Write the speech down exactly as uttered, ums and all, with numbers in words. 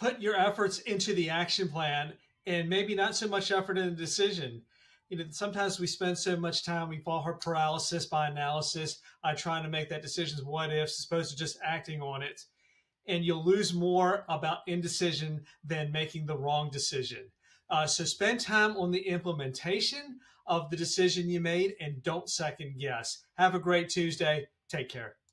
put your efforts into the action plan and maybe not so much effort in the decision. You know, sometimes we spend so much time, we fall for paralysis by analysis, uh, trying to make that decision, what ifs, as opposed to just acting on it. And you'll lose more about indecision than making the wrong decision. Uh, so spend time on the implementation of the decision you made and don't second guess. Have a great Tuesday. Take care.